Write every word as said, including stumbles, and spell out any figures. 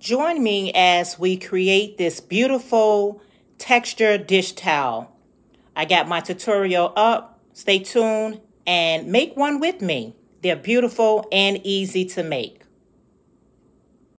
Join me as we create this beautiful texture dish towel. I got my tutorial up. Stay tuned and make one with me. They're beautiful and easy to make.